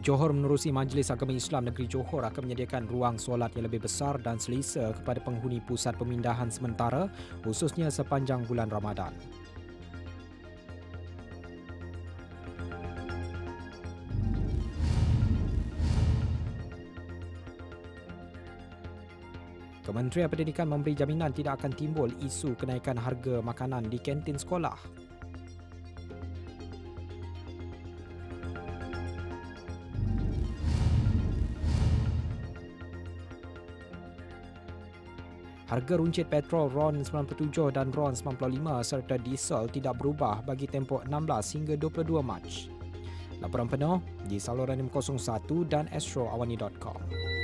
Johor menerusi Majlis Agama Islam Negeri Johor akan menyediakan ruang solat yang lebih besar dan selesa kepada penghuni pusat pemindahan sementara, khususnya sepanjang bulan Ramadan. Kementerian Pendidikan memberi jaminan tidak akan timbul isu kenaikan harga makanan di kantin sekolah. Harga runcit petrol RON 97 dan RON 95 serta diesel tidak berubah bagi tempoh 16 hingga 22 Mac. Laporan penuh di saluran 501 dan astroawani.com.